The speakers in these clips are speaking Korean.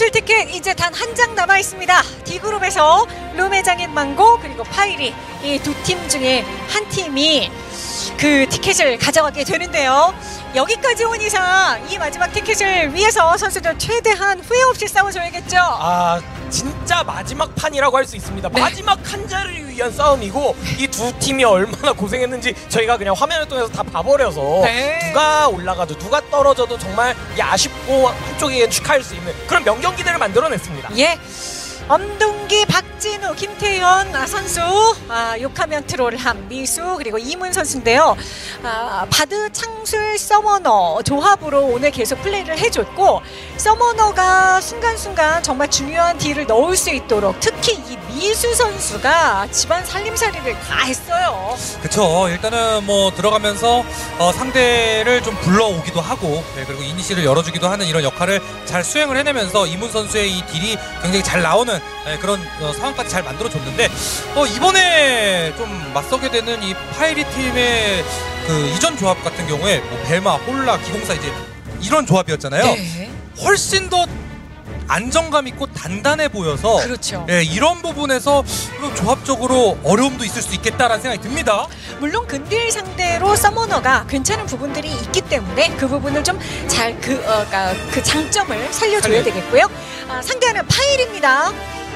진출 티켓 이제 단 한 장 남아 있습니다. D그룹에서 룸의장인 망고 그리고 파이리 이 두 팀 중에 한 팀이 그 티켓을 가져가게 되는데요. 여기까지 온 이상 이 마지막 티켓을 위해서 선수들 최대한 후회 없이 싸워줘야겠죠. 아 진짜 마지막 판이라고 할 수 있습니다. 네. 마지막 한 자리를 위한 싸움이고 이 두 팀이 얼마나 고생했는지 저희가 그냥 화면을 통해서 다 봐버려서 네. 누가 올라가도 누가 떨어져도 정말 아쉽고 한쪽에겐 축하할 수 있는 그런 명경기들을 만들어냈습니다. 예. 엄동기, 박진우, 김태현 선수, 욕하면 트롤함, 미수 그리고 이문 선수인데요. 바드, 창술, 서머너 조합으로 오늘 계속 플레이를 해줬고 서머너가 순간순간 정말 중요한 딜을 넣을 수 있도록 특히 이 미수 선수가 집안 살림살이를 다 했어요. 그쵸. 일단은 뭐 들어가면서 상대를 좀 불러오기도 하고 그리고 이니시를 열어주기도 하는 이런 역할을 잘 수행을 해내면서 이문 선수의 이 딜이 굉장히 잘 나오는 그런 상황까지 잘 만들어줬는데 이번에 좀 맞서게 되는 이 파이리 팀의 그 이전 조합 같은 경우에 뭐 벨마, 홀라, 기공사 이제 이런 조합이었잖아요. 네. 훨씬 더 안정감 있고 단단해 보여서 그렇죠. 이런 부분에서 조합적으로 어려움도 있을 수 있겠다라는 생각이 듭니다. 물론 근딜 상대로 서머너가 괜찮은 부분들이 있기 때문에 그 부분을 좀 잘 그 장점을 살려줘야 되겠고요. 상대하는 파일입니다.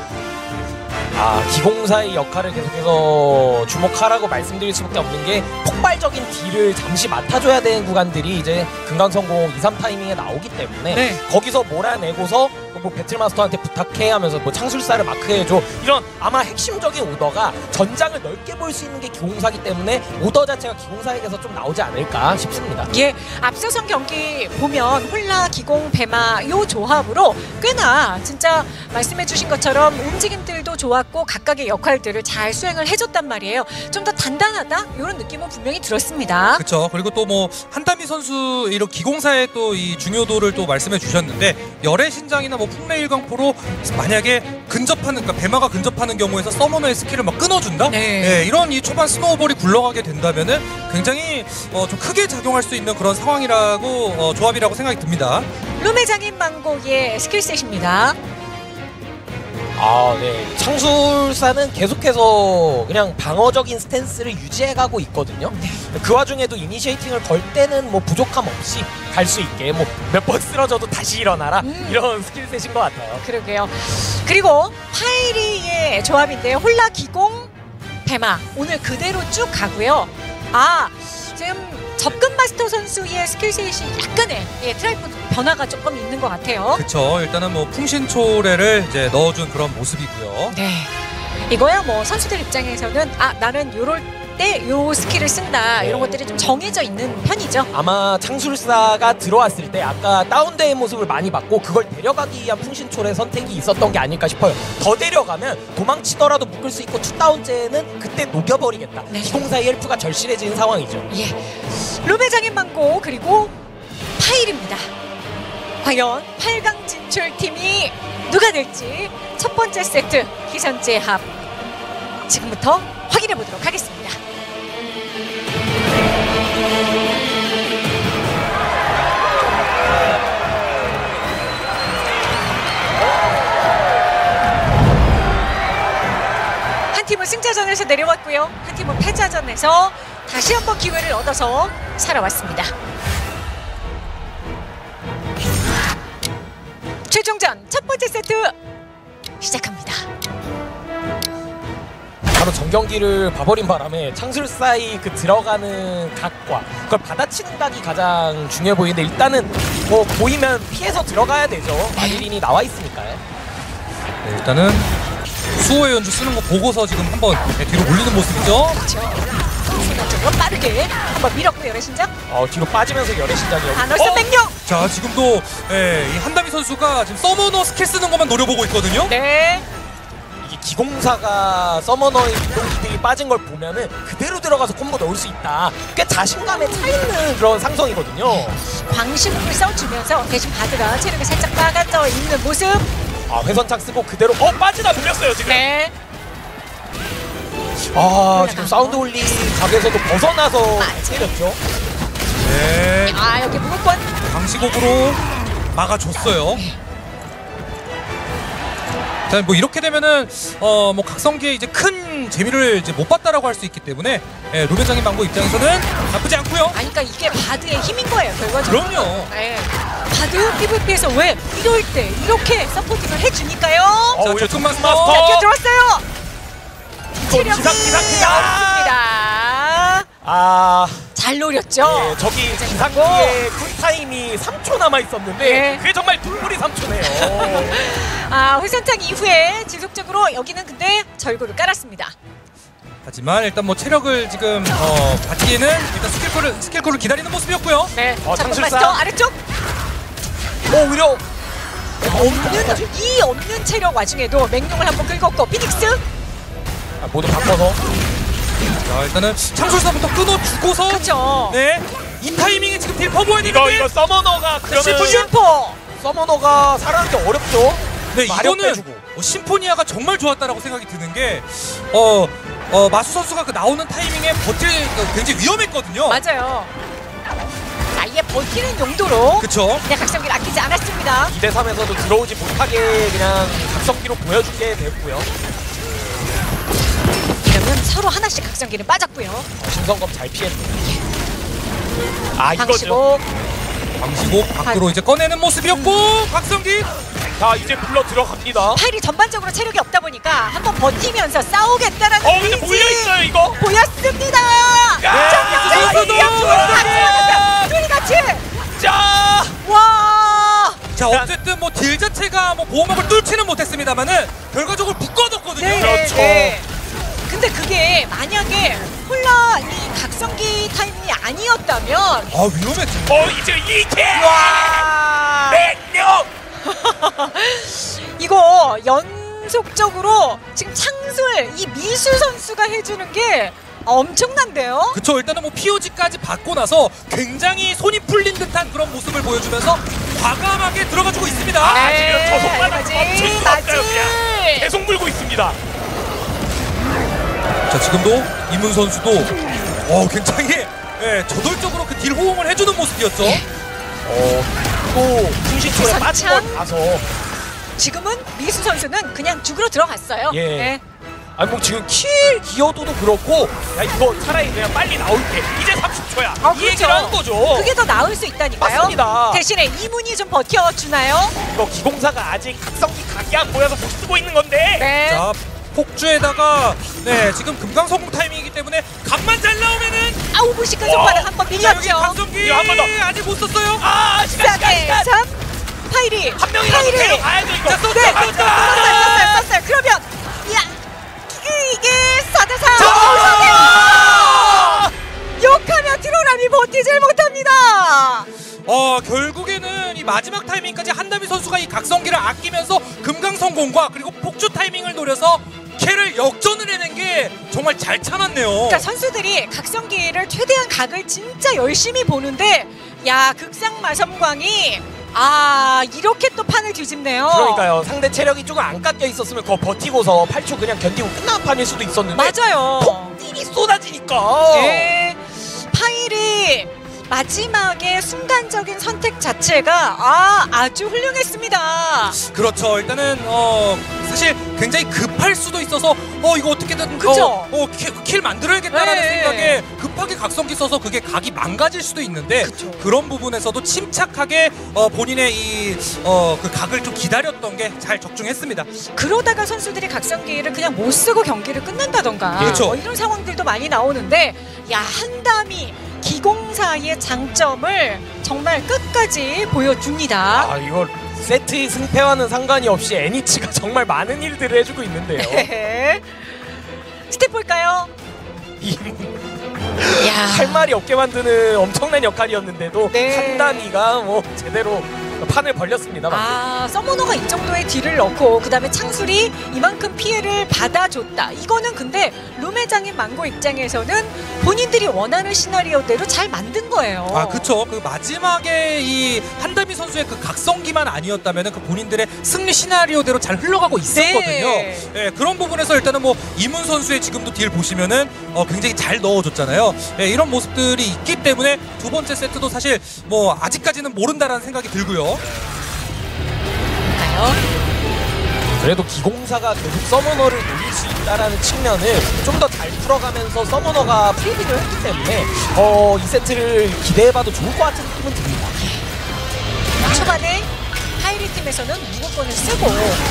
기공사의 역할을 계속해서 주목하라고 말씀드릴 수밖에 없는 게 폭발적인 딜을 잠시 맡아줘야 되는 구간들이 이제 금강성공 2, 3 타이밍에 나오기 때문에 네. 거기서 몰아내고서 뭐 배틀마스터한테 부탁해 하면서 뭐 창술사를 마크해줘 이런 아마 핵심적인 오더가 전장을 넓게 볼 수 있는 게 기공사기 때문에 오더 자체가 기공사에게서 좀 나오지 않을까 싶습니다. 예, 앞서선 경기 보면 홀라, 기공, 배마 요 조합으로 꽤나 진짜 말씀해주신 것처럼 움직임들도 좋았고 각각의 역할들을 잘 수행을 해줬단 말이에요. 좀 더 단단하다 이런 느낌은 분명히 들었습니다. 그렇죠. 그리고 또 뭐 한다미 선수 이런 기공사의 또 이 중요도를 또 말씀해 주셨는데 열의 신장이나 뭐 풍래 일광포로 만약에 근접하는 그러니까 배마가 근접하는 경우에서 서머너의 스킬을 막 끊어준다. 네. 이런 이 초반 스노우볼이 굴러가게 된다면은 굉장히 좀 크게 작용할 수 있는 그런 상황이라고 조합이라고 생각이 듭니다. 룸의 장인 망고의 스킬셋입니다. 네. 창술사는 계속해서 그냥 방어적인 스탠스를 유지해가고 있거든요. 그 와중에도 이니시에이팅을 걸 때는 뭐 부족함 없이 갈 수 있게 뭐 몇 번 쓰러져도 다시 일어나라 이런 스킬셋인 것 같아요. 그러게요. 그리고 파이리의 조합인데요. 홀라, 기공, 배마 오늘 그대로 쭉 가고요. 지금 접근 마스터 선수의 스킬셋이 약간의 트라이포드 변화가 조금 있는 것 같아요. 그렇죠. 일단은 뭐 풍신초래를 이제 넣어준 그런 모습이고요. 네, 이거야 뭐 선수들 입장에서는 나는 요럴 때 요 스킬을 쓴다 이런 것들이 좀 정해져 있는 편이죠. 아마 창술사가 들어왔을 때 아까 다운된 모습을 많이 봤고 그걸 데려가기 위한 풍신초래 선택이 있었던 게 아닐까 싶어요. 더 데려가면 도망치더라도 묶을 수 있고 투다운째는 그때 녹여버리겠다. 네. 기공사의 헬프가 절실해지는 상황이죠. 예, 룸의 장인 망고 그리고 파일입니다. 과연 8강 진출팀이 누가 될지 첫 번째 세트 희선제합 지금부터 확인해 보도록 하겠습니다. 한 팀은 승자전에서 내려왔고요. 한 팀은 패자전에서 다시 한번 기회를 얻어서 살아왔습니다. 최종전 첫 번째 세트 시작합니다. 바로 전경기를 봐버린 바람에 창술사의 그 들어가는 각과 그걸 받아치는 각이 가장 중요해 보이는데 일단은 뭐 보이면 피해서 들어가야 되죠. 마리린이 나와 있으니까요. 네, 일단은 수호의 연주 쓰는 거 보고서 지금 한번 뒤로 올리는 모습이죠. 그렇죠. 순간적으로 빠르게 한번 밀었고 열의 신장. 뒤로 빠지면서 열의 신장이요. 아너스 맹령. 자, 지금도 이 한다미 선수가 지금 서머너 스킬 쓰는 것만 노려보고 있거든요. 네. 이게 기공사가 서머너의 이동기들이 빠진 걸 보면은 그대로 들어가서 콤보 넣을 수 있다. 꽤 자신감에 차있는 그런 상성이거든요. 광신을 써주면서 대신 바드가 체력이 살짝 빠져 있는 모습. 회선창 쓰고 그대로 빠지다 눌렸어요 지금. 네. 지금 사운드 홀리 각에서도 벗어나서 때렸죠. 네. 여기 무조건 방시곡으로 막아줬어요. 자, 뭐 이렇게 되면은 뭐 각성기에 이제 큰 재미를 이제 못 봤다라고 할 수 있기 때문에 루벤장인 망고 입장에서는 나쁘지 않고요. 아니 그러니까 이게 바드의 힘인 거예요 결과적으로. 그럼요. 네. 바드 PVP에서 왜 이럴 때 이렇게 서포팅을 해주니까요. 자, 이거 조금 마스터. 마스터. 자, 뛰어 들어왔어요. 체력이 기상. 없습니다. 아, 잘 노렸죠. 예, 저기 기상기의 쿨타임이 3초 남아 있었는데 예. 그게 정말 눈물이 3초네요. 아, 회선창 이후에 지속적으로 여기는 근데 절구를 깔았습니다. 하지만 일단 뭐 체력을 지금 받기에는 일단 스킬콜을 기다리는 모습이었고요. 네. 자, 창술사. 마스터 아래쪽 오히려 없는 체력 와중에도 맹룡을 한번 긁었고 피닉스. 모두 바꿔서 자, 일단은 창술사부터 끊어주고서 그렇죠. 네, 이 타이밍에 지금 딜 퍼부어야 되는데 이거 서머너가 그러면 슈퍼. 서머너가 살아나기 어렵죠. 네, 마력 이거는 빼주고. 심포니아가 정말 좋았다라고 생각이 드는 게 마수 선수가 그 나오는 타이밍에 버틸 굉장히 위험했거든요. 맞아요. 아예 버티는 용도로 그쵸? 그냥 각성기를 아끼지 않았습니다. 2대3에서도 들어오지 못하게 그냥 각성기로 보여주게 됐고요. 이러면 서로 하나씩 각성기는 빠졌고요. 신성검 잘 피했네요. 아, 이거죠. 방시고 방시곡 밖으로 이제 꺼내는 모습이었고 각성기 자, 이제 불러 들어갑니다. 파일이 전반적으로 체력이 없다 보니까 한번 버티면서 싸우겠다라는 근데 의지 몰려있어요, 이거. 보였습니다. 야, 둘이 같이 자, 와. 자 어쨌든 뭐 딜 자체가 뭐 보호막을 뚫지는 못했습니다만은 결과적으로 묶어뒀거든요. 네, 그렇죠. 네. 근데 그게 만약에 홀라 이 각성기 타이밍이 아니었다면 아 위험했죠. 이제 이게 와. 백령. 이거 연속적으로 지금 창술 이 미수 선수가 해주는 게 엄청난데요. 그쵸, 일단은 뭐 POG까지 받고 나서 굉장히 손이 풀린 듯한 그런 모습을 보여주면서 과감하게 들어가주고 있습니다. 지금 저 손바닥 맞지, 멈출 수 맞지. 없어요. 그냥 계속 물고 있습니다. 자 지금도 이문 선수도 굉장히 저돌적으로 그 딜 호응을 해주는 모습이었죠. 또 풍신초에 부산창. 빠진 걸 봐서 지금은 미수 선수는 그냥 죽으러 들어갔어요. 예. 네. 아니 뭐 지금 킬 기여도도 그렇고 야 이거 차라리 그냥 빨리 나올게 이제 30초야 아, 이 그렇죠. 얘기를 하는 거죠. 그게 더 나을 수 있다니까요. 맞습니다. 대신에 이문이 좀 버텨주나요? 이거 기공사가 아직 각성기 각이 안 보여서 못 쓰고 있는 건데 네. 자 폭주에다가 지금 금강성공 타이밍이기 때문에 간만 잘 나오면은 아우 무시까 손바닥 한번 자 여기 밀렸죠. 강성기 이거 한번 더. 아직 못 썼어요. 시간 3 파이리 한 명이라도 데려가야죠 이거. 자, 또, 네, 또, 또, 또, 또, 썼어요. 그러면 야 이게 4대4 욕하며 트로람이 버티질 못합니다. 결국에는 이 마지막 타이밍까지 한다미 선수가 이 각성기를 아끼면서 금강성공과 그리고 폭주 타이밍을 노려서 캐를 역전을 해낸 게 정말 잘 참았네요. 그러니까 선수들이 각성기를 최대한 각을 진짜 열심히 보는데 야 극상마섬광이 이렇게 또 판을 뒤집네요. 그러니까요. 상대 체력이 조금 안 깎여 있었으면 그거 버티고서 8초 그냥 견디고 끝나는 판일 수도 있었는데 맞아요. 폭딜이 쏟아지니까 네. 파일이 마지막에 순간적인 선택 자체가 아주 훌륭했습니다. 그렇죠. 일단은 사실 굉장히 급할 수도 있어서 이거 어떻게든 그쵸? 킬 만들어야겠다라는 네. 생각에 급하게 각성기 써서 그게 각이 망가질 수도 있는데 그쵸. 그런 부분에서도 침착하게 본인의 이 그 각을 좀 기다렸던 게 잘 적중했습니다. 그러다가 선수들이 각성기를 그냥 못 쓰고 경기를 끝낸다던가 그렇죠. 이런 상황들도 많이 나오는데 야 한담이 기공사의 장점을 정말 끝까지 보여줍니다. 이거 세트의 승패와는 상관이 없이 애니치가 정말 많은 일들을 해주고 있는데요. 네. 스텝 볼까요? 야. 할 말이 없게 만드는 엄청난 역할이었는데도 네. 한단이가 뭐 제대로 판을 벌렸습니다. 서머너가 이 정도의 딜을 넣고 그 다음에 창술이 이만큼 피해를 받아줬다. 이거는 근데 룸회장인 망고 입장에서는 본인들이 원하는 시나리오대로 잘 만든 거예요. 그쵸. 그 마지막에 이 한다미 선수의 그 각성기만 아니었다면 그 본인들의 승리 시나리오대로 잘 흘러가고 있었거든요. 네. 그런 부분에서 일단은 뭐 이문 선수의 지금도 딜 보시면은 굉장히 잘 넣어줬잖아요. 이런 모습들이 있기 때문에 두 번째 세트도 사실 뭐 아직까지는 모른다라는 생각이 들고요. 볼까요? 자, 그래도 기공사가 계속 서머너를 노릴 수 있다라는 측면을 좀 더 잘 풀어가면서 서머너가 프리딩을 했기 때문에 이 세트를 기대해봐도 좋을 것 같은 느낌은 듭니다. 초반에 파이리 팀에서는 무조건을 쓰고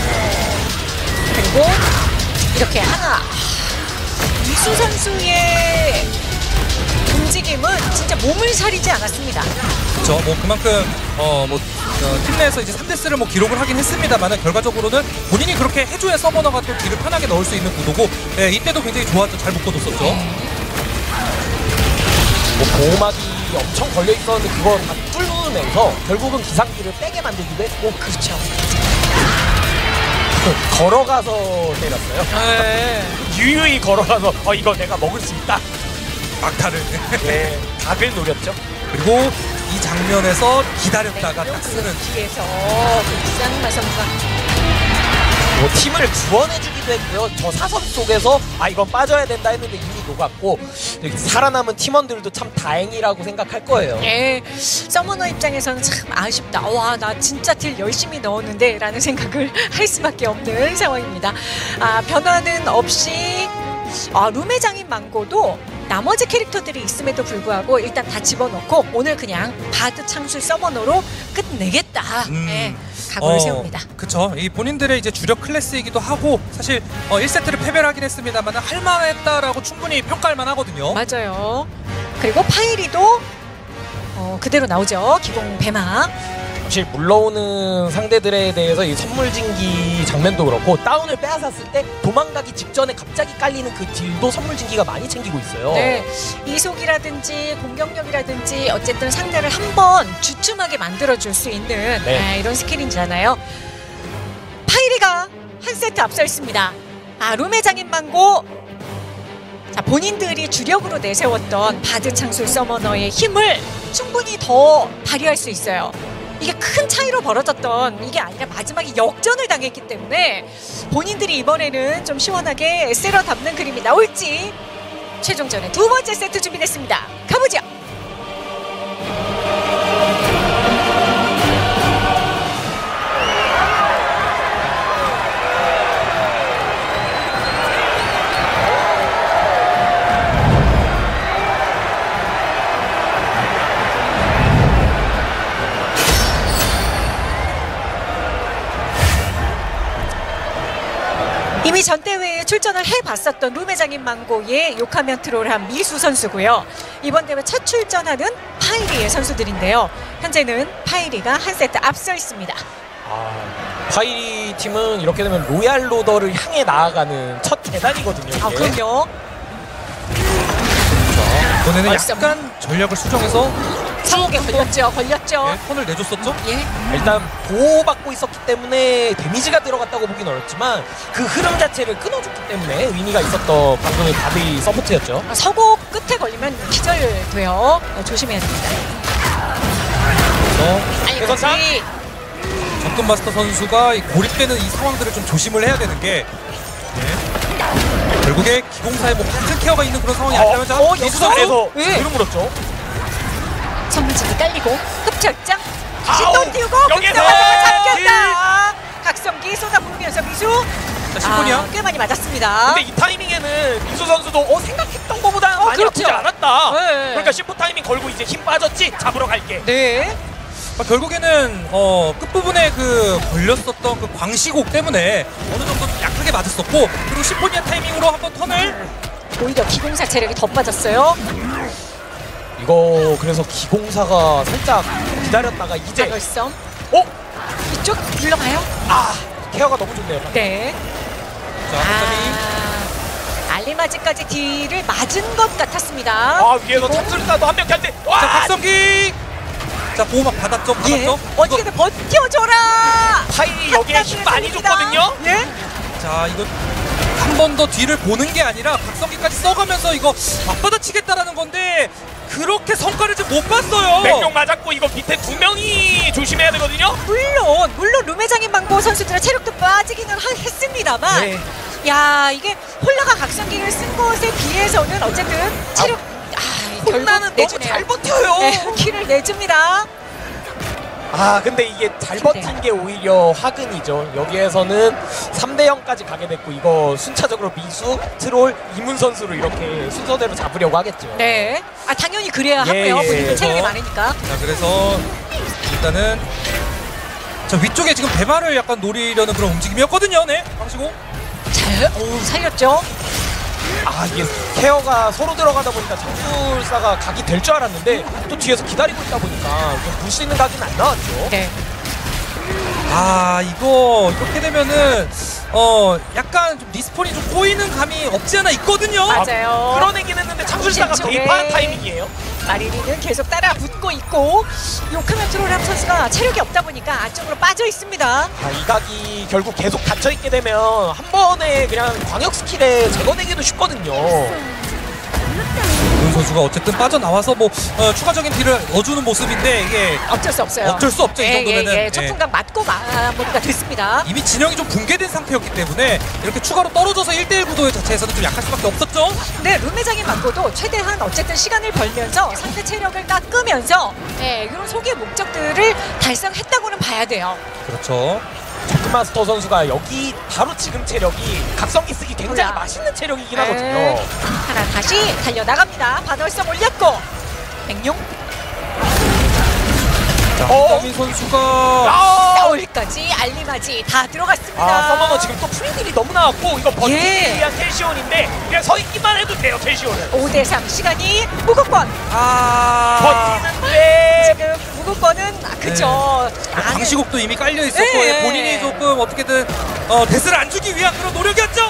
그리고 이렇게 하나 이수 선수의 움직임은 진짜 몸을 사리지 않았습니다. 그렇죠. 뭐 그만큼 팀 내에서 이제 3대4를 뭐 기록을 하긴 했습니다만 결과적으로는 본인이 그렇게 해줘야 서머너가 또 딜을 편하게 넣을 수 있는 구도고 이때도 굉장히 좋았죠. 잘 묶어뒀었죠. 뭐 보호막이 엄청 걸려 있었는데 그거 다 뚫으면서 결국은 기상기를 빼게 만들기도 했고 그렇죠. 걸어가서 때렸어요. 유유히 걸어가서 이거 내가 먹을 수 있다. 막타를. 네, 각을 노렸죠. 그리고 이 장면에서 기다렸다가 딱 쓰는. 뒤에서 기상마 선수가 뭐 팀을 구원해주기도 했고요. 저 사선 속에서 이건 빠져야 된다 했는데 이미 녹았고 살아남은 팀원들도 참 다행이라고 생각할 거예요. 예, 서머너 입장에서는 참 아쉽다. 와, 나 진짜 딜 열심히 넣었는데 라는 생각을 할 수밖에 없는 상황입니다. 변화는 없이 룸의 장인 망고도 나머지 캐릭터들이 있음에도 불구하고 일단 다 집어넣고 오늘 그냥 바드 창술 서머너로 끝내겠다. 네, 각오를 세웁니다. 그쵸. 이 본인들의 이제 주력 클래스이기도 하고 사실 1세트를 패배를 하긴 했습니다만 할만했다라고 충분히 평가할 만하거든요. 맞아요. 그리고 파이리도 그대로 나오죠. 기공 배마. 사실 물러오는 상대들에 대해서 이 선물진기 장면도 그렇고 다운을 빼앗았을 때 도망가기 직전에 갑자기 깔리는 그 딜도 선물진기가 많이 챙기고 있어요. 네, 이속이라든지 공격력이라든지 어쨌든 상대를 한번 주춤하게 만들어줄 수 있는 이런 스킬이잖아요. 파이리가 한 세트 앞서 있습니다. 룸의 장인 망고. 자, 본인들이 주력으로 내세웠던 바드 창술 서머너의 힘을 충분히 더 발휘할 수 있어요. 이게 큰 차이로 벌어졌던 이게 아니라 마지막에 역전을 당했기 때문에 본인들이 이번에는 좀 시원하게 쓸어 담는 그림이 나올지 최종전의 두 번째 세트 준비됐습니다. 가보죠. 이미 전 대회에 출전을 해봤었던 룸의 장인 망고의 욕하면 트롤한 미수 선수고요. 이번 대회 첫 출전하는 파이리의 선수들인데요. 현재는 파이리가 한 세트 앞서 있습니다. 파이리 팀은 이렇게 되면 로얄 로더를 향해 나아가는 첫 계단이거든요. 이게. 그럼요. 이번에는 약간 전략을 수정해서 상욱에 걸렸죠. 턴을 내줬었죠? 예. 일단 보호받고 있었기 때문에 데미지가 들어갔다고 보긴 어렵지만 그 흐름 자체를 끊어줬기 때문에 의미가 있었던 방금의 바드의 서포트였죠. 서고 끝에 걸리면 기절돼요. 조심해야 됩니다. 그래서 접근 마스터 선수가 고립되는 이 상황들을 좀 조심을 해야 되는 게 결국에 기공사에 뭐 같은 케어가 있는 그런 상황이 아니라면 여기서 그래서 뒤로 물었죠. 선물진이 깔리고 흡철장 다시 또 띄우고 여기서 잡혔다. 각성기 쏟아부으면서 미수. 자, 심포니아 꽤 많이 맞았습니다. 근데 이 타이밍에는 미수 선수도 생각했던 것보다 많이 그렇죠. 아프지 않았다. 네. 그러니까 심포 타이밍 걸고 이제 힘 빠졌지? 잡으러 갈게. 네. 결국에는 끝부분에 그 걸렸었던 그 광시곡 때문에 어느 정도 약하게 맞았었고 그리고 심포니아 타이밍으로 한번 턴을 오히려 기공사 체력이 더 빠졌어요. 이거 그래서 기공사가 살짝 기다렸다가 이제 자결섬. 이쪽 물러가요. 케어가 너무 좋네요. 네. 자, 알리마지까지 딜을 맞은 것 같았습니다. 위에서 탑술사도 한 명이 안 돼. 자, 박성기. 자, 보호막 받았죠? 어떻게든 버텨줘라. 파일이 여기에 힘 많이 줬거든요. 예. 자, 이거 한 번 더 뒤를 보는 게 아니라 박성기까지 써가면서 이거 맞받아치겠다라는 건데 그렇게 성과를 좀 못 봤어요. 맹룡 맞았고 이거 밑에 두 명이 조심해야 되거든요. 물론 룸의장인 망고 선수들의 체력도 빠지기는 했습니다만 네. 야, 이게 홀라가 각성기를 쓴 것에 비해서는 어쨌든 체력 홀라는 너무 잘 버텨요. 네, 키를 내줍니다. 근데 이게 잘 버틴 게 오히려 화근이죠. 여기에서는 3대 0까지 가게 됐고 이거 순차적으로 미수, 트롤, 이문 선수로 이렇게 순서대로 잡으려고 하겠죠. 네. 당연히 그래야 예, 하고요. 예. 본인은 체력이 많으니까. 자, 그래서 일단은 자, 위쪽에 지금 배마를 약간 노리려는 그런 움직임이었거든요. 네, 방시고. 잘, 살렸죠. 이게 케어가 서로 들어가다 보니까 창술사가 각이 될 줄 알았는데 또 뒤에서 기다리고 있다 보니까 볼 수 있는 각은 안 나왔죠. 네. 이거 이렇게 되면은 약간 좀 리스폰이 좀 꼬이는 감이 없지 않아 있거든요. 맞아요. 끌어내긴 했는데 창술사가 뒤쪽에. 개입한 타이밍이에요. 마리리는 계속 따라 붙고 있고 요크면 트롤람 선수가 체력이 없다 보니까 안쪽으로 빠져 있습니다. 이 각이 결국 계속 닫혀있게 되면 한 번에 그냥 광역 스킬에 제거되기도 쉽거든요. 문 선수가 어쨌든 빠져나와서 뭐 추가적인 딜을 넣어주는 모습인데 이게 어쩔 수 없어요. 어쩔 수 없죠. 이 정도면은. 첫 순간 맞고 마무리가 됐습니다. 이미 진영이 좀 붕괴된 상태였기 때문에 이렇게 추가로 떨어져서 1대1 구도 자체에서는 좀 약할 수밖에 없었죠. 네, 룸매장이 맞고도 최대한 어쨌든 시간을 벌면서 상대 체력을 깎으면서 이런 소기의 목적들을 달성했다고는 봐야 돼요. 그렇죠. 마스터 선수가 여기 바로 지금 체력이 각성기 쓰기 굉장히 맛있는 체력이긴 하거든요. 하나 다시 달려나갑니다. 반월성 올렸고 백룡 자, 한다민 선수가 싸울까지 알리마지 다 들어갔습니다. 서머너 지금 또 프리딜이 너무 나왔고 이거 버티기 예. 위한 텔시온인데 그냥 서 있기만 해도 돼요. 텔시온은 5대3 시간이 무급권. 버티는데 지금 무급권은 그쵸. 방시국도 이미 깔려 있었고 네. 본인이 조금 어떻게든 데스를 안 주기 위한 그런 노력이었죠.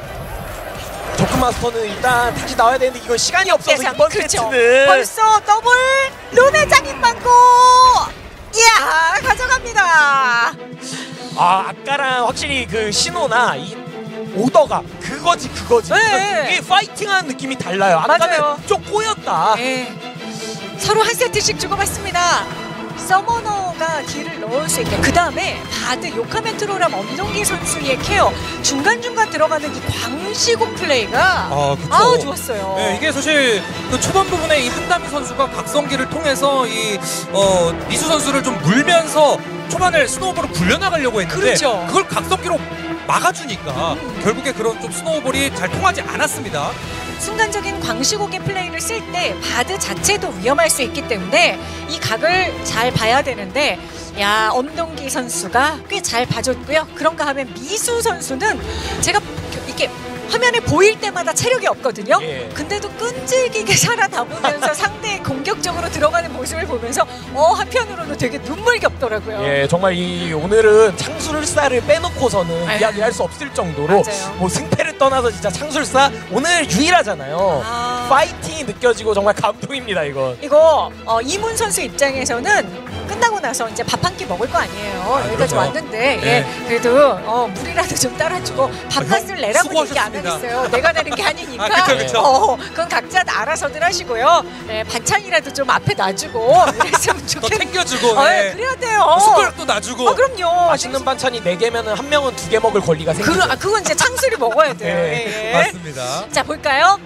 조크마스터는 일단 다시 나와야 되는데 이거 시간이 없어서 이번 그렇죠. 세트는 벌써 더블 룸의 장인 망고. 이야 가져갑니다. 아까랑 확실히 그 신호나 이 오더가 그거지. 네. 이게 파이팅하는 느낌이 달라요. 아까는 맞아요. 좀 꼬였다. 서로 한 세트씩 주고받습니다. 서머너가 딜을 넣을 수 있게 그 다음에 바드 요카멘 트로람 엄동기 선수의 케어 중간중간 들어가는 이 광시국 플레이가 그쵸. 좋았어요. 네, 이게 사실 그 초반 부분에 이 한다미 선수가 각성기를 통해서 이 미수 선수를 좀 물면서 초반을 스노우볼을 굴려나가려고 했는데 그렇죠. 그걸 각성기로 막아주니까 결국에 그런 좀 스노우볼이 잘 통하지 않았습니다. 순간적인 광시국의 플레이를 쓸 때 바드 자체도 위험할 수 있기 때문에 이 각을 잘 봐야 되는데 엄동기 선수가 꽤 잘 봐줬고요. 그런가 하면 미수 선수는 제가 이렇게 화면에 보일 때마다 체력이 없거든요. 예. 근데도 끈질기게 살아남으면서 상대의 공격적으로 들어가는 모습을 보면서 한편으로는 되게 눈물겹더라고요. 예, 정말 오늘은 창술사를 빼놓고서는 이야기할 수 없을 정도로 맞아요. 뭐 승패를 떠나서 진짜 창술사 오늘 유일하잖아요. 파이팅이 느껴지고 정말 감동입니다. 이거 이문 선수 입장에서는 끝나고 나서 이제 밥 한 끼 먹을 거 아니에요. 여기까지 그렇죠. 왔는데 네. 그래도 물이라도 좀 따라주고 밥값을 내라고 얘기 안 수고하셨습니다. 하겠어요. 내가 내는 게 아니니까. 그쵸. 그건 각자 알아서들 하시고요. 반찬이라도 좀 앞에 놔주고 이랬으면 더 좋겠는데. 챙겨주고 그래야 돼요. 숟가락도 놔주고 그럼요. 맛있는 반찬이 4개면 한 명은 2개 먹을 권리가 생기죠. 그건 이제 창술이 먹어야 돼요. 네, 맞습니다. 자 볼까요?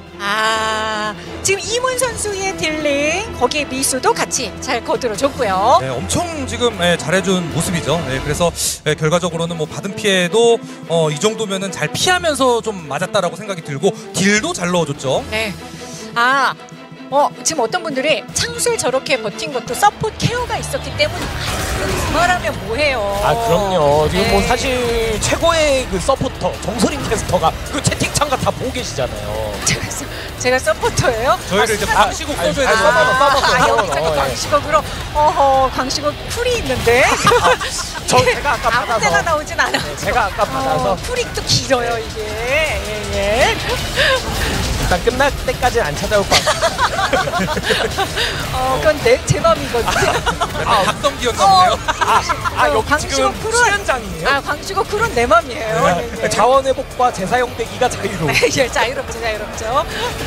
지금 이문 선수의 딜링 거기에 미수도 같이 잘 거들어줬고요. 네, 엄청 지금 잘해준 모습이죠. 네, 그래서 결과적으로는 뭐 받은 피해도 이 정도면은 잘 피하면서 좀 맞았다라고 생각이 들고 딜도 잘 넣어줬죠. 네. 지금 어떤 분들이 창술 저렇게 버틴 것도 서포트 케어가 있었기 때문에 그말하면 뭐해요. 그럼요. 지금 뭐 네. 사실 최고의 그 서포터 정소림 캐스터가 그 채팅창가 다 보고 계시잖아요. 제가 서포터예요? 저희를 이제 방시국 써줘야 써봐요. 여기 잠깐 광시곡으로 광시곡 쿨이 있는데 제가 아까 아무 때나 받아서 나오진 않아. 제가 아까 받아서 쿨이 또 길어요 이게. 예. 일단 끝날 때까지는 안 찾아올 것 같아요. 그건 제 맘이거든요. 각성기였나 보네요. 여기 광시곡 지금 쿨은 수련장이에요. 광시곡 쿨은 내 맘이에요. 예. 자원회복과 재사용되기가 자유로워. 예, 자유롭죠.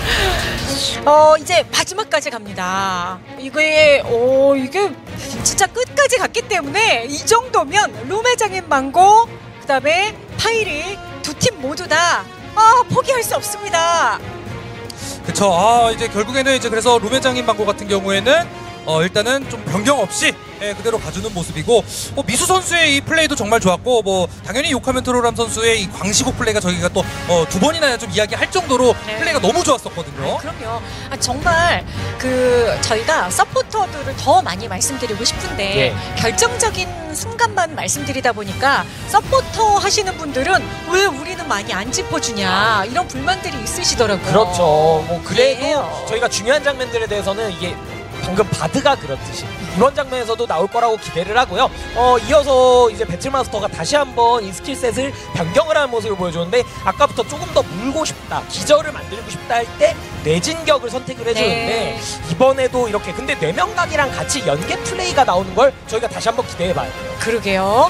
이제 마지막까지 갑니다. 이게 진짜 끝까지 갔기 때문에 이 정도면 룸의장인 망고 그다음에 파이리 두 팀 모두 다 포기할 수 없습니다. 그쵸. 이제 결국에는 이제 그래서 룸의장인 방고 같은 경우에는 일단은 좀 변경 없이 그대로 가주는 모습이고 미수 선수의 이 플레이도 정말 좋았고 뭐 당연히 욕하면 트롤함 선수의 이 광시곡 플레이가 저희가 또 두 번이나 좀 이야기할 정도로 네. 플레이가 너무 좋았었거든요. 그럼요. 정말 저희가 서포터들을 더 많이 말씀드리고 싶은데 예. 결정적인 순간만 말씀드리다 보니까 서포터 하시는 분들은 왜 우리는 많이 안 짚어주냐 이런 불만들이 있으시더라고요. 그렇죠. 뭐 그래도 예. 저희가 중요한 장면들에 대해서는 이게 방금 바드가 그렇듯이 이번 장면에서도 나올 거라고 기대를 하고요. 이어서 이제 배틀마스터가 다시 한번 이 스킬셋을 변경을 하는 모습을 보여주는데 아까부터 조금 더 물고 싶다, 기절을 만들고 싶다 할 때 뇌진격을 선택을 해주는데 네. 이번에도 이렇게 근데 뇌명각이랑 같이 연계 플레이가 나오는 걸 저희가 다시 한번 기대해봐요. 그러게요.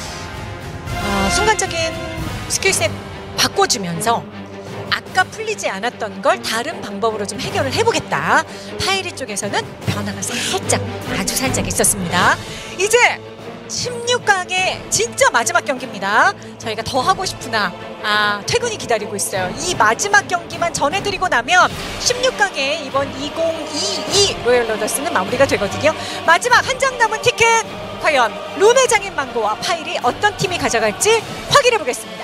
순간적인 스킬셋 바꿔주면서 아까 풀리지 않았던 걸 다른 방법으로 좀 해결을 해보겠다. 파이리 쪽에서는 변화가 살짝, 아주 살짝 있었습니다. 이제 16강의 진짜 마지막 경기입니다. 저희가 더 하고 싶으나 퇴근이 기다리고 있어요. 이 마지막 경기만 전해드리고 나면 16강의 이번 2022 로열 로더스는 마무리가 되거든요. 마지막 한 장 남은 티켓 과연 룸의 장인 망고와 파일이 어떤 팀이 가져갈지 확인해 보겠습니다.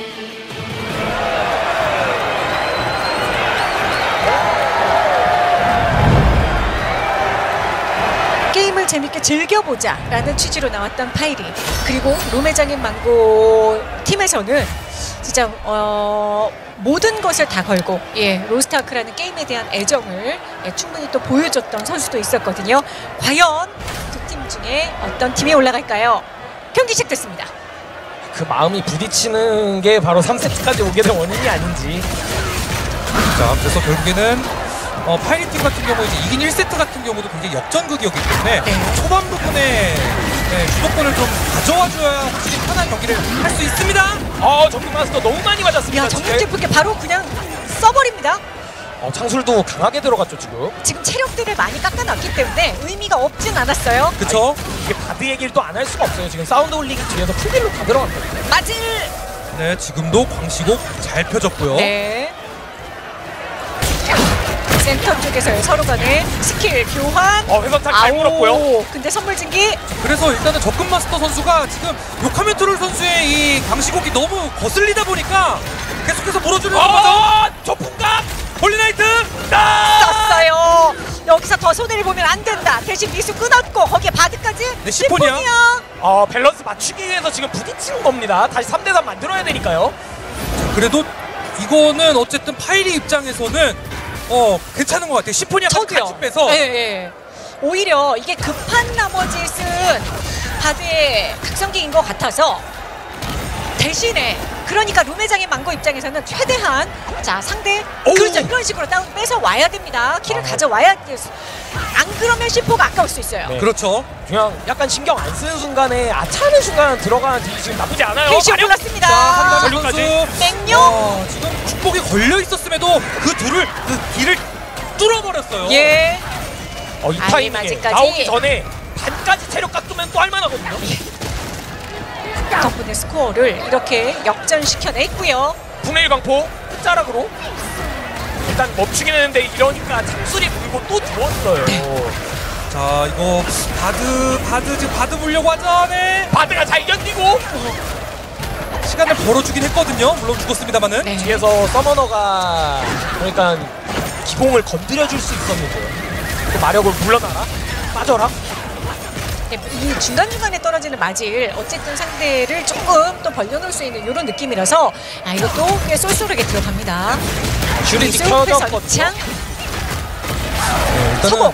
게임을 재밌게 즐겨보자 라는 취지로 나왔던 파이리, 그리고 룸의 장인 망고 팀에서는 진짜 모든 것을 다 걸고 로스트아크라는 게임에 대한 애정을 충분히 또 보여줬던 선수도 있었거든요. 과연 두 팀 중에 어떤 팀이 올라갈까요? 경기 시작됐습니다. 그 마음이 부딪히는 게 바로 3세트까지 오게 된 원인이 아닌지. 자, 그래서 결국에는 파이리 팀 같은 경우 이제 이긴 1세트 같은 경우도 굉장히 역전극이었기 때문에 네. 초반 부분에 주도권을 좀 가져와줘야 확실히 편한 경기를 할 수 있습니다. 정글 마스터 너무 많이 맞았습니다. 야, 정육제프게 바로 그냥 써버립니다. 창술도 강하게 들어갔죠 지금. 지금 체력들을 많이 깎아놨기 때문에 의미가 없진 않았어요. 그쵸? 이게 바드 얘기를 또 안 할 수가 없어요. 지금 사운드 올리기 뒤에서 풀딜로 다 들어갔거든요. 맞을. 네, 지금도 광시곡 잘 펴졌고요. 네. 센터 쪽에서 서로 간의 스킬 교환. 회선탈 잘 물었고요. 근데 선물 진기. 그래서 일단은 접근 마스터 선수가 지금 요카멘 트롤 선수의 이 광시곡이 너무 거슬리다 보니까 계속해서 물어주려고 하죠. 저풍각 홀리나이트! 썼어요. 여기서 더 손해를 보면 안 된다. 대신 미수 끊었고 거기에 바드까지. 네, 시포니아. 밸런스 맞추기 위해서 지금 부딪히는 겁니다. 다시 3대3 만들어야 되니까요. 그래도 이거는 어쨌든 파이리 입장에서는 괜찮은 것 같아요. 시포니아가 같이 빼서. 네. 오히려 이게 급한 나머지 쓴 바드의 각성기인 것 같아서 대신에 그러니까 룸의장의 망고 입장에서는 최대한 상대 그렇죠, 이런 식으로 다운 뺏어 와야 됩니다. 킬을 가져와야 돼요. 안 그러면 시포가 아까울 수 있어요. 네. 그렇죠. 그냥 약간 신경 안 쓰는 순간에 아차하는 순간 들어가는 딜이 지금 나쁘지 않아요. 힐쇼 올랐습니다. 한가위 전류까지. 선수 맹룡. 지금 축복이 걸려 있었음에도 그 길을 뚫어버렸어요. 예. 이 타이밍에 아직까지. 나오기 전에 반까지 체력 깎으면 또 할만하거든요. 덕분에 스코어를 이렇게 역전시켜냈고요. 풍일 광포 끝자락으로 일단 멈추긴 했는데 이러니까 창술이 물고 또 들어왔어요. 자, 이거 바드 지금 바드 물려고 하자네. 바드가 잘 견디고 시간을 벌어주긴 했거든요. 물론 죽었습니다만은. 네. 뒤에서 서머너가 그러니까 기공을 건드려줄 수 있었는데요. 그 마력을 물러나라? 빠져라? 이 중간중간에 떨어지는 맞을 어쨌든 상대를 조금 또 벌려놓을 수 있는 이런 느낌이라서 이것도 꽤 쏠쏠하게 들어갑니다. 슈리 지켜졌거든요. 서곡.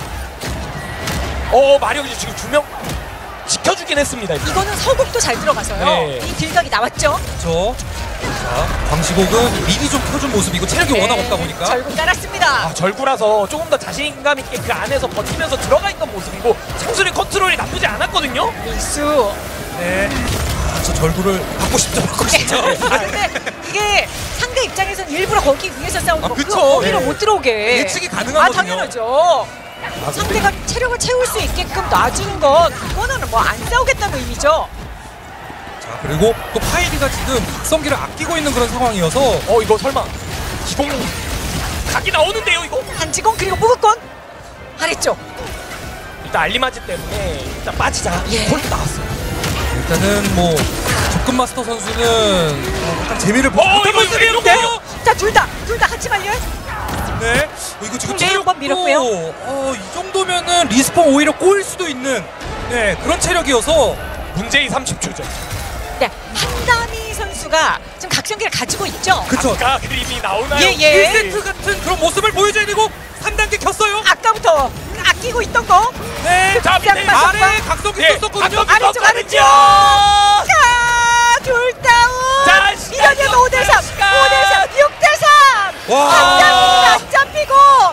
마력이 지금 2명 지켜주긴 했습니다. 이거는 서곡도 잘 들어가서요. 네. 이 딜각이 나왔죠. 그렇죠. 자, 광시곡은 미리 좀 펴준 모습이고 체력이 워낙 없다 보니까. 결국 깔았습니다. 절구라서 조금 더 자신감 있게 그 안에서 버티면서 들어가 있던 모습이고 창술의 컨트롤이 나쁘지 않았거든요. 밀수. 네. 저 절구를 받고 싶죠. 근데 이게 상대 입장에서는 일부러 거기 위에서 싸우는 거고 그쵸. 거기로 네. 못 들어오게. 예측이 가능하거든요. 당연하죠. 상대가 체력을 채울 수 있게끔 놔주는 건 이거는 뭐 안 싸우겠다는 의미죠. 자, 그리고 또 파이리가 지금 각성기를 아끼고 있는 그런 상황이어서 이거 설마 기공 각이 나오는데요 이거? 한지공 그리고 무극권 아래쪽. 일단 알리마지 때문에 일단 빠지자. 예. 콜도 나왔어요. 일단은 뭐 접근 마스터 선수는 약간 재미를 보고 이거 모습인데. 자, 둘 다 같이 말려요. 네. 이거 지금 네, 한번 밀었고요. 이 정도면은 리스폰 오히려 꼬일 수도 있는 그런 체력이어서 문제의 30초죠. 네, 한다미 선수가 지금 각성기를 가지고 있죠. 그쵸. 아까 그림이 나오나요? 예. 1세트 같은 그런 모습을 보여줘야 되고 3단계 켰어요. 아까부터 아끼고 있던 거. 네. 자, 밑에 극장만 아래 각성기 썼거든요. 아래쪽. 자, 자, 둘 다운. 자, 이러면 5대3, 5대3, 6대3. 와. 한다미가 안 잡히고.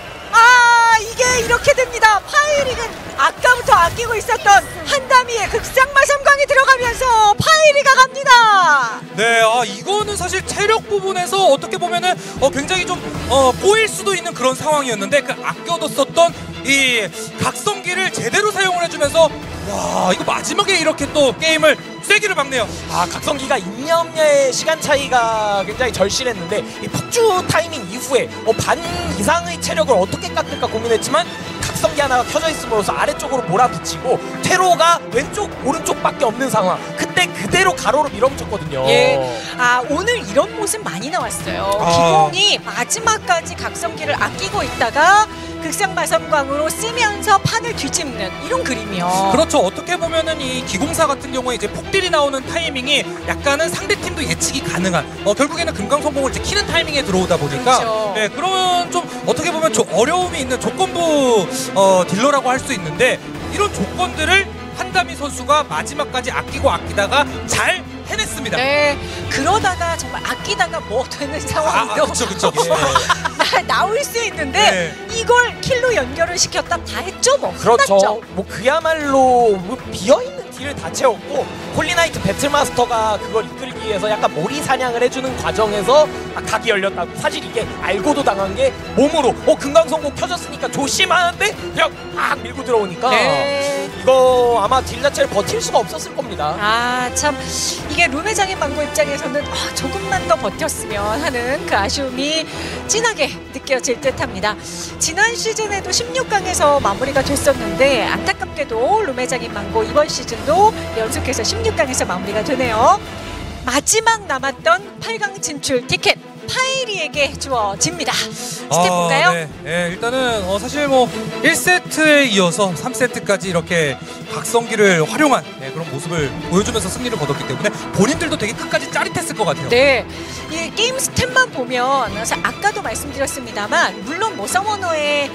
이게 이렇게 됩니다. 파이리는 아까부터 아끼고 있었던 한다미의 극상마 섬광이 들어가면서 파이리가 갑니다. 네, 이거는 사실 체력 부분에서 어떻게 보면은 굉장히 좀 꼬일 수도 있는 그런 상황이었는데 그 아껴뒀었던 이 각성기를 제대로 사용을 해주면서 와, 이거 마지막에 이렇게 또 게임을 쐐기를 박네요. 각성기가 있냐 없냐의 시간 차이가 굉장히 절실했는데 이 폭주 타이밍 이후에 반 이상의 체력을 어떻게 깎을까 고민했지만 각성기 하나가 켜져 있음으로써 아래쪽으로 몰아붙이고 퇴로가 왼쪽 오른쪽밖에 없는 상황. 그때 그대로 가로로 밀어붙였거든요. 예. 오늘 이런 모습 많이 나왔어요. 기공이 마지막까지 각성기를 아끼고 있다가 극상마섬광으로 쓰면서 판을 뒤집는 이런 그림이요. 그렇죠. 어떻게 보면은 이 기공사 같은 경우에 이제 폭딜이 나오는 타이밍이 약간은 상대 팀도 예측이 가능한 결국에는 금강성공을 이제 키는 타이밍에 들어오다 보니까 그렇죠. 네, 그런 좀 어떻게 보면 어려움이 있는 조건부 딜러라고 할 수 있는데 이런 조건들을 한다미 선수가 마지막까지 아끼다가 잘 해냈습니다. 네, 그러다가 정말 아끼다가 뭐 되는 상황도 그쵸. 나올 수 있는데 이걸 킬로 연결을 시켰다 다 했죠 뭐. 그렇죠. 끝났죠. 뭐 그야말로 비어있는 딜을 다 채웠고 홀리나이트 배틀마스터가 그걸 이끌기 위해서 약간 모리 사냥을 해주는 과정에서 각이 열렸다고. 사실 이게 알고도 당한 게 몸으로 금강성공 켜졌으니까 조심하는데 그냥 밀고 들어오니까 네. 이거 아마 딜 자체를 버틸 수가 없었을 겁니다. 참 이게 룸회장의 망고 입장에서는 조금만 더 버텼으면 하는 그 아쉬움이 진하게 느껴질 듯합니다. 지난 시즌에도 16강에서 마무리가 됐었는데 안타깝게도 룸회장의 망고 이번 시즌도 연속해서 16강에서 마무리가 되네요. 마지막 남았던 8강 진출 티켓 파이리에게 주어집니다. 스텝 볼까요? 네, 일단은 사실 뭐 1세트에 이어서 3세트까지 이렇게 각성기를 활용한 그런 모습을 보여주면서 승리를 거뒀기 때문에 본인들도 되게 끝까지 짜릿했을 것 같아요. 네, 이 게임 스탯만 보면 사실 아까도 말씀드렸습니다만 물론 뭐 서머너의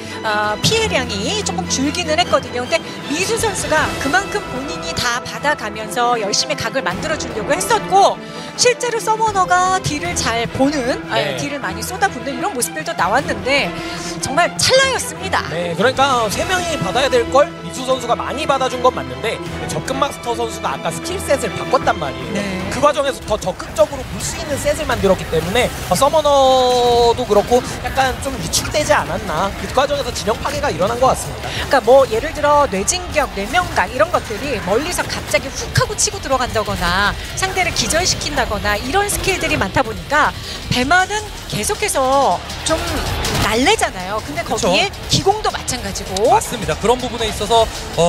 피해량이 조금 줄기는 했거든요. 근데 미수 선수가 그만큼 본인이 다 받아가면서 열심히 각을 만들어주려고 했었고 실제로 서머너가 딜을 잘 보는 딜을 많이 쏟아붓는 이런 모습들도 나왔는데 정말 찰나였습니다. 네, 그러니까 3명이 받아야 될 걸 미수 선수가 많이 받아준 건 맞는데 접근 마스터 선수가 아까 스킬셋을 바꿨단 말이에요. 네. 그 과정에서 더 적극적으로 볼 수 있는 셋을 만들었기 때문에 서머너도 그렇고 약간 좀 위축되지 않았나. 그 과정에서 진영 파괴가 일어난 것 같습니다. 그러니까 뭐 예를 들어 뇌진격, 뇌명각 이런 것들이 멀리서 갑자기 훅 하고 치고 들어간다거나 상대를 기절시킨다거나 이런 스킬들이 많다 보니까 배만은 계속해서 좀 날래잖아요. 근데 거기에 기공도 마찬가지고. 맞습니다. 그런 부분에 있어서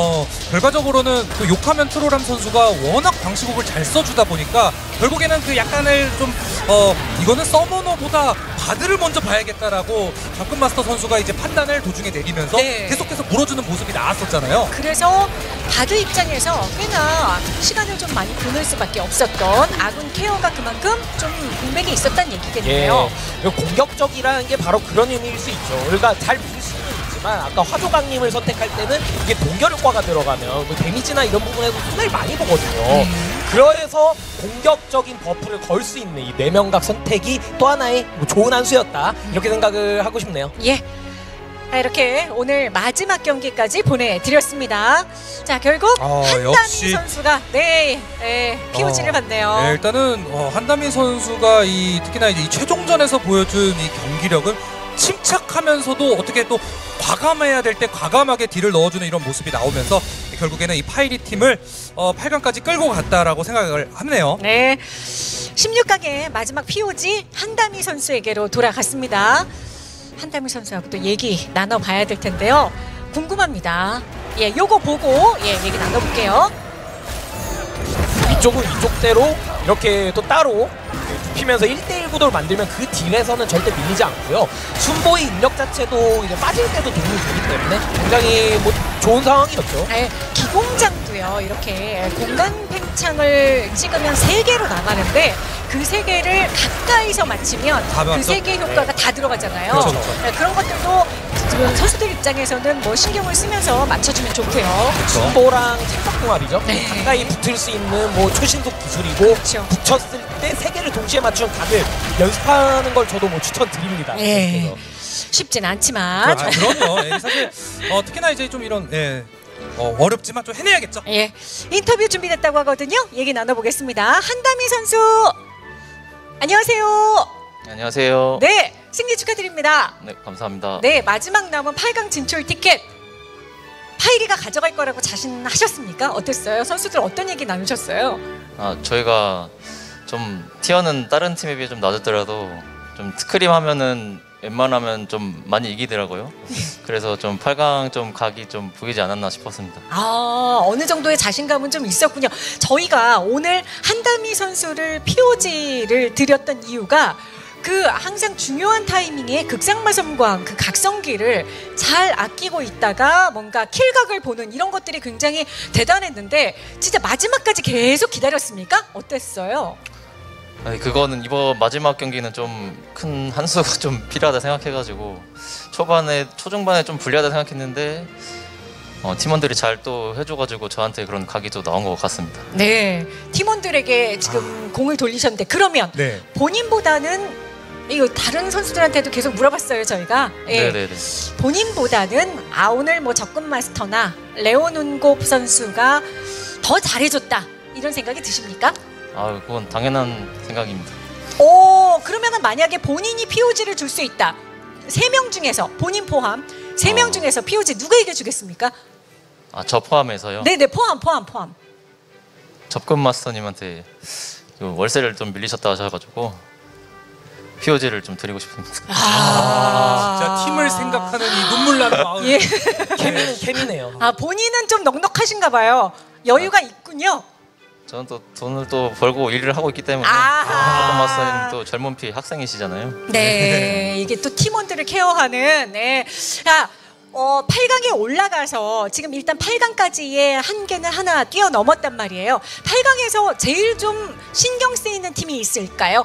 결과적으로는 그 욕하면 트롤함 선수가 워낙 방시국을 잘 써주다 보니까 결국에는 그 약간을 좀 이거는 서머너보다 바드를 먼저 봐야겠다라고 접근 마스터 선수가 이제 판단을 도중에 내리면서 계속해서 물어주는 모습이 나왔었잖아요. 그래서 바드 입장에서 꽤나 시간을 좀 많이 보낼 수밖에 없었던 아군 케어가 그만큼 좀 공백이 있었다는 얘기겠네요. 그리고 공격적이라는 게 바로 그런 의미일 수 있죠. 그러니까 잘 볼 수는 있지만 아까 화조강림을 선택할 때는 이게 동결 효과가 들어가면 뭐 데미지나 이런 부분에서 손해를 많이 보거든요. 그래서 공격적인 버프를 걸 수 있는 이 뇌명각 선택이 또 하나의 뭐 좋은 한 수였다. 이렇게 생각을 하고 싶네요. 예. 이렇게 오늘 마지막 경기까지 보내드렸습니다. 자, 결국 한다미 역시. 선수가 POG를 받네요. 네, 일단은 한다미 선수가 특히나 이제 이 최종전에서 보여준 이 경기력은 침착하면서도 어떻게 또 과감해야 될 때 과감하게 딜을 넣어주는 이런 모습이 나오면서 결국에는 이 파이리 팀을 8강까지 끌고 갔다라고 생각을 하네요. 네, 16강의 마지막 POG 한다미 선수에게로 돌아갔습니다. 한다미 선수하고 또 얘기 나눠봐야 될 텐데요. 궁금합니다. 예, 요거 보고 예, 얘기 나눠볼게요. 이쪽은 이쪽대로 이렇게 또 따로 눕히면서 1대1 구도를 만들면 그 딜에서는 절대 밀리지 않고요. 순보의 인력 자체도 이제 빠질 때도 도움이 되기 때문에 굉장히 뭐 좋은 상황이었죠. 예, 기공장도요. 이렇게 공간 팽창을 찍으면 3개로 나가는데 그 3개를 가까이서 맞추면 다 그 맞죠? 3개 효과가 다 들어가잖아요. 그렇죠, 그렇죠. 예, 그런 것들도 지금 선수들 입장에서는 뭐 신경을 쓰면서 맞춰주면 좋고요. 순보랑 찰떡궁합이죠. 네. 가까이 붙을 수 있는 뭐 초신속 기술이고 그렇죠. 붙였을 때 3개를 동시에 맞춘 각을 연습하는 걸 저도 뭐 추천드립니다. 예. 그래서. 쉽진 않지만 그럼요. 예, 사실 특히나 이제 좀 이런 어렵지만 좀 해내야겠죠. 예, 인터뷰 준비됐다고 하거든요. 얘기 나눠보겠습니다. 한다미 선수 안녕하세요. 안녕하세요. 네, 승리 축하드립니다. 네, 감사합니다. 네, 마지막 남은 8강 진출 티켓 파이리가 가져갈 거라고 자신하셨습니까? 어땠어요? 선수들 어떤 얘기 나누셨어요? 저희가 좀 티어는 다른 팀에 비해 좀 낮았더라도 좀 스크림 하면은 웬만하면 좀 많이 이기더라고요. 그래서 좀 8강 좀 각이 좀 보이지 않았나 싶었습니다. 어느 정도의 자신감은 좀 있었군요. 저희가 오늘 한다미 선수를 POG를 드렸던 이유가 그 항상 중요한 타이밍에 극상마섬광 그 각성기를 잘 아끼고 있다가 뭔가 킬각을 보는 이런 것들이 굉장히 대단했는데 진짜 마지막까지 계속 기다렸습니까? 어땠어요? 아니, 그거는 이번 마지막 경기는 좀 큰 한 수가 좀 필요하다 생각해가지고 초중반에 좀 불리하다 생각했는데 팀원들이 잘 또 해줘가지고 저한테 그런 각이 또 나온 것 같습니다. 네, 팀원들에게 지금 공을 돌리셨는데 그러면 네. 본인보다는 이거 다른 선수들한테도 계속 물어봤어요 저희가. 예. 네네네. 본인보다는 오늘 뭐 접근 마스터나 레오눈곱 선수가 더 잘해줬다 이런 생각이 드십니까? 그건 당연한 생각입니다. 그러면은 만약에 본인이 POG를 줄 수 있다 3명 중에서 본인 포함 3명 중에서 POG 누가 이겨주겠습니까? 저 포함해서요? 네네 포함. 접근 마스터님한테 그 월세를 좀 밀리셨다 하셔가지고 POG를 좀 드리고 싶습니다. 진짜 팀을 생각하는 이 눈물 나는 마음. 예. 케미네요. 본인은 좀 넉넉하신가 봐요. 여유가 있군요. 저는 또 돈을 또 벌고 일을 하고 있기 때문에 아하. 접근 마스터님 또 젊은 피 학생이시잖아요. 네, 이게 또 팀원들을 케어하는. 네. 자, 8강에 올라가서 지금 일단 8강까지의 한계는 하나 뛰어넘었단 말이에요. 8강에서 제일 좀 신경 쓰이는 팀이 있을까요?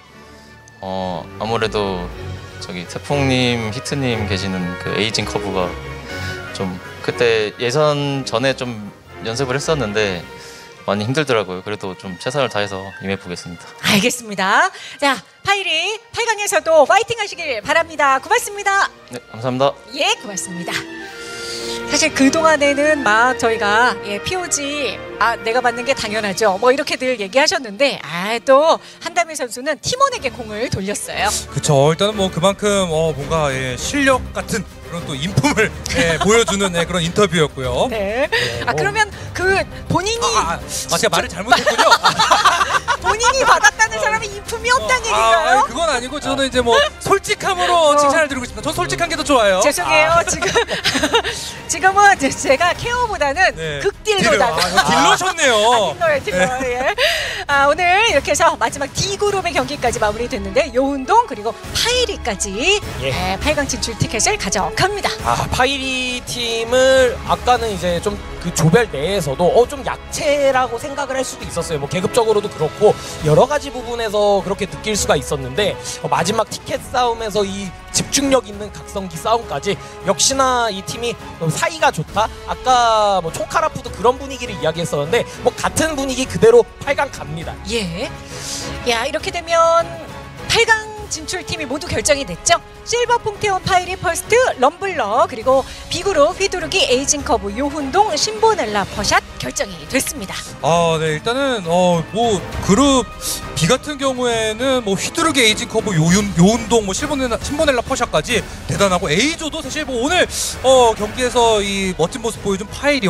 아무래도 저기 태풍님, 히트님 계시는 그 에이징 커브가 좀 그때 예선 전에 좀 연습을 했었는데 많이 힘들더라고요. 그래도 좀 최선을 다해서 임해보겠습니다. 알겠습니다. 자, 파이리 8강에서도 파이팅 하시길 바랍니다. 고맙습니다. 네, 감사합니다. 예, 고맙습니다. 사실 그동안에는 막 저희가 POG 내가 받는 게 당연하죠 뭐 이렇게 늘 얘기하셨는데 또 한다미 선수는 팀원에게 공을 돌렸어요. 그렇죠. 일단은 뭐 그만큼 뭔가 실력 같은 그런 또 인품을 보여주는 그런 인터뷰였고요. 네. 그러면 그 본인이 제가 말을 잘못했군요. 본인이 받았다는 사람이 인품이 없다는 얘기인가요? 그건 아니고 저는 이제 뭐 솔직함으로 칭찬을 드리고 싶습니다. 전 솔직한 게 더 좋아요. 죄송해요. 지금은 제가 케어보다는 극딜로다가 딜러셨네요. 딜러. 예. 오늘 이렇게 해서 마지막 D그룹의 경기까지 마무리됐는데 요운동 그리고 파이리까지 8강 진출 티켓을 가져갑니다. 파이리 팀을 아까는 이제 좀 그 조별 내에서도 좀 약체라고 생각을 할 수도 있었어요. 뭐 계급적으로도 그렇고 여러 가지 부분에서 그렇게 느낄 수가 있었는데 마지막 티켓 싸움에서 이 집중력 있는 각성기 싸움까지 역시나 이 팀이 사이가 좋다. 아까 뭐 총카라프도 그런 분위기를 이야기했었는데 뭐 같은 분위기 그대로 8강 갑니다. 예. 야, 이렇게 되면 8강 진출팀이 모두 결정이 됐죠. 실버 퐁테온 파이리 퍼스트 럼블러 그리고 B그룹 휘두르기 에이징 커브 요훈동 신보넬라 퍼샷 결정이 됐습니다. 네, 일단은 뭐 그룹 B 같은 경우에는 뭐 휘두르기 에이징 커브 요운동 뭐 신보넬라 퍼샷까지 대단하고 A조도 사실 뭐 오늘 경기에서 이 멋진 모습 보여준 파이리와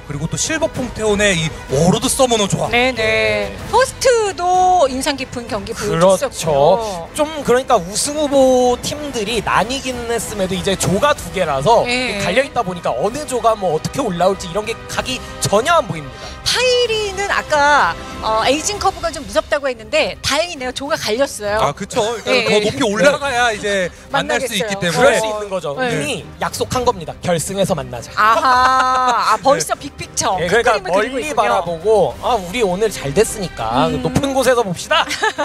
그리고 또 실버 퐁테온의 이 워로드 서머너 조합. 네네. 퍼스트도 인상 깊은 경기 보여줬었고요. 그렇죠. 좀 그러니까 우승 후보 팀들이 나뉘긴 했음에도 이제 조가 두 개라서 네. 갈려 있다 보니까 어느 조가 뭐 어떻게 올라올지 이런 게 각이 전혀 안 보입니다. 파이리는 아까 에이징 커브가 좀 무섭다고 했는데 다행이네요. 조가 갈렸어요. 아 그쵸. 일단 네. 더 높이 올라가야 이제 만날 수 만나겠어요. 있기 그럴 때문에. 수 있는 거죠. 네. 이미 약속한 겁니다. 결승에서 만나자. 아하, 벌써 빅픽처. 예, 큰 그러니까 그림을 그리고 멀리 있군요. 바라보고 우리 오늘 잘 됐으니까 높은 곳에서 봅시다.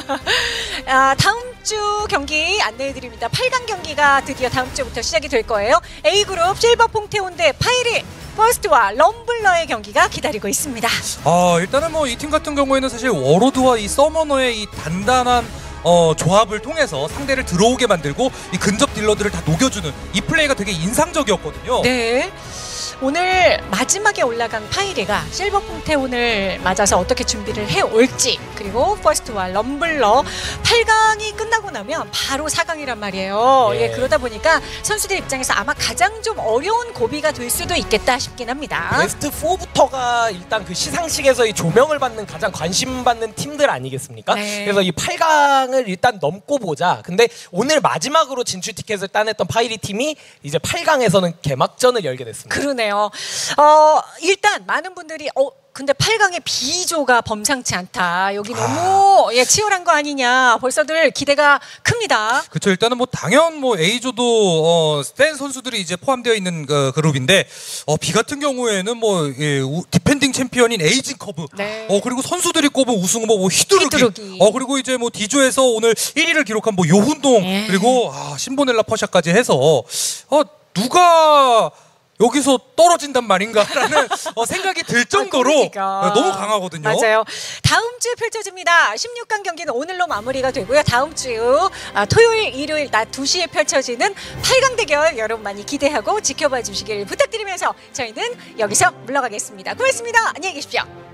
다음 주 경기 안내해드립니다. 8강 경기가 드디어 다음 주부터 시작이 될 거예요. A그룹 실버 퐁테온 대 파이리 퍼스트와 럼블러의 경기가 기다리고 있습니다. 일단은 뭐 이 팀 같은 경우에는 사실 워로드와 이 서머너의 이 단단한 조합을 통해서 상대를 들어오게 만들고 이 근접 딜러들을 다 녹여주는 이 플레이가 되게 인상적이었거든요. 네. 오늘 마지막에 올라간 파이리가 실버 퐁테온을 맞아서 어떻게 준비를 해올지, 그리고 퍼스트와 럼블러 8강이 끝나고 나면 바로 4강이란 말이에요. 예. 예, 그러다 보니까 선수들 입장에서 아마 가장 좀 어려운 고비가 될 수도 있겠다 싶긴 합니다. 베스트 4부터가 일단 그 시상식에서 이 조명을 받는 가장 관심 받는 팀들 아니겠습니까? 네. 그래서 이 8강을 일단 넘고 보자. 근데 오늘 마지막으로 진출 티켓을 따냈던 파이리 팀이 이제 8강에서는 개막전을 열게 됐습니다. 그러네요. 일단 많은 분들이 근데 8강의 B조가 범상치 않다. 여기 너무 치열한 거 아니냐. 벌써들 기대가 큽니다. 그렇죠. 일단은 뭐 당연 뭐 A조도 센 선수들이 이제 포함되어 있는 그룹인데 B 같은 경우에는 뭐 디펜딩 챔피언인 에이징 커브, 네. 그리고 선수들이 꼽은 우승 후보 뭐 휘두르기, 그리고 이제 뭐 D조에서 오늘 1위를 기록한 뭐 요훈동, 예. 그리고 신보넬라 퍼샤까지 해서 누가 여기서 떨어진단 말인가라는 생각이 들 정도로 그러니까. 너무 강하거든요. 맞아요. 다음 주에 펼쳐집니다. 16강 경기는 오늘로 마무리가 되고요. 다음 주 토요일, 일요일 낮 2시에 펼쳐지는 8강 대결 여러분 많이 기대하고 지켜봐 주시길 부탁드리면서 저희는 여기서 물러가겠습니다. 고맙습니다. 안녕히 계십시오.